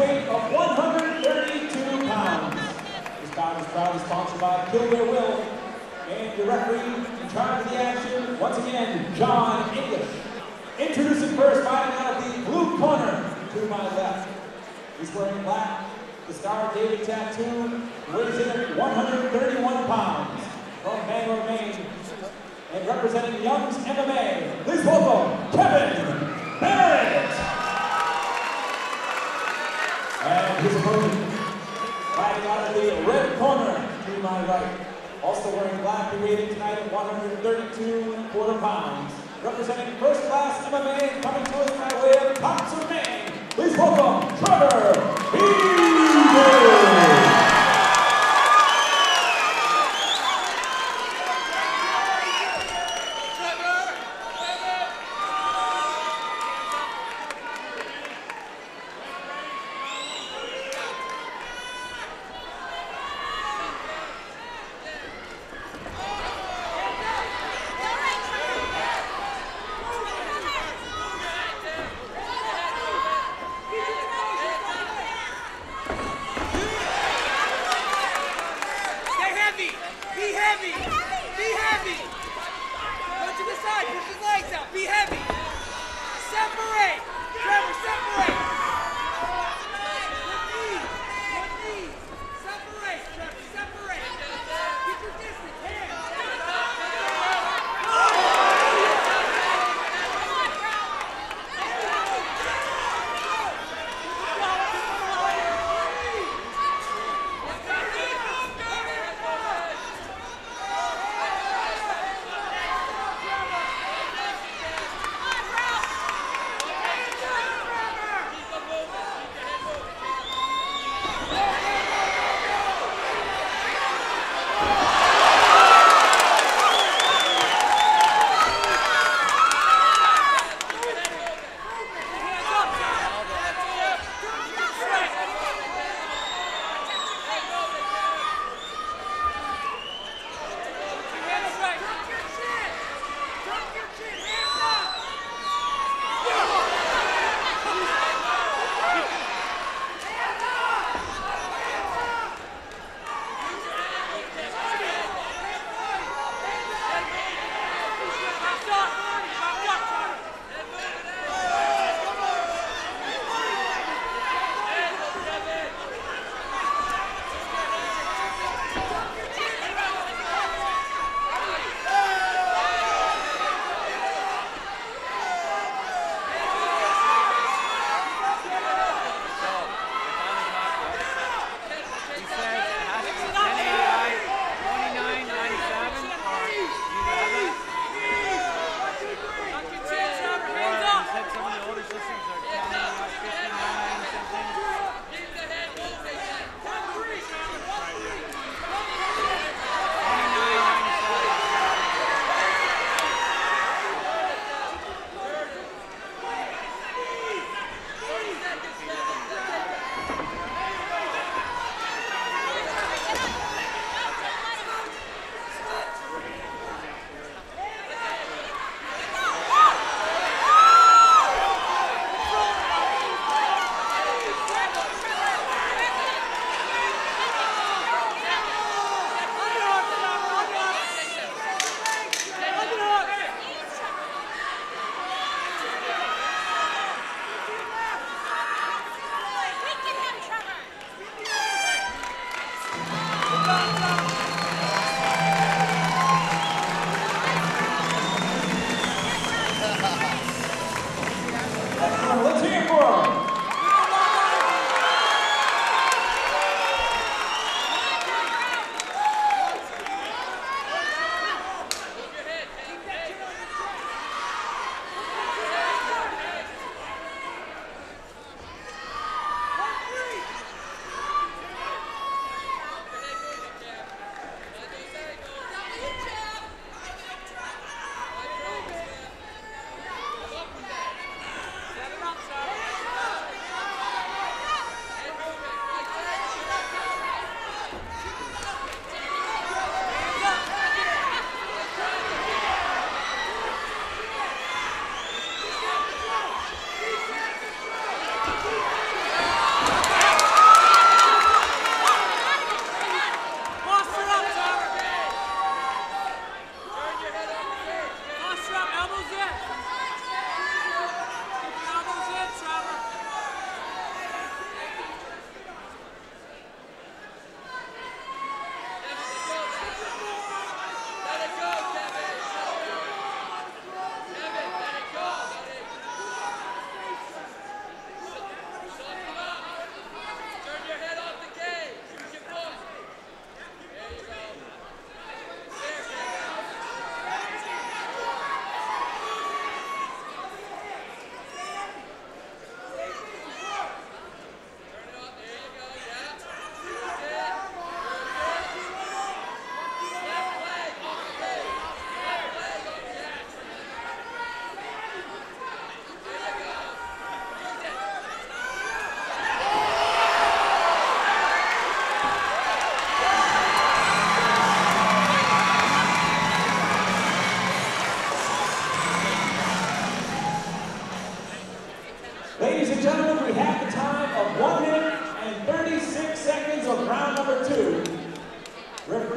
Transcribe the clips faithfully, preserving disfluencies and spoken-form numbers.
weight of one hundred thirty-two pounds. This bout is proudly sponsored by Kill Their Will. And the referee in charge of the action, once again, John English. Introducing first, fighting out of the blue corner to my left. He's wearing black, the Star David tattoo, weighs in at one hundred thirty-one pounds. From Bangor, Maine, and representing Young's M M A, please welcome Kevin Barrett. And his opponent, fighting out of the red corner to my right. Also wearing black, he weighed in tonight at one hundred thirty-two and a quarter pounds. Representing first class M M A, coming to us by way of Cox of Maine. Please welcome Trevor Hebert. Be heavy! Separate! Trevor, separate! One knee! One knee! Separate! Trevor, separate! Keep your distance! Hands!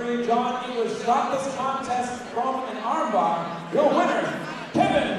referee John English stopped this contest from an armbar. Your winner, Kevin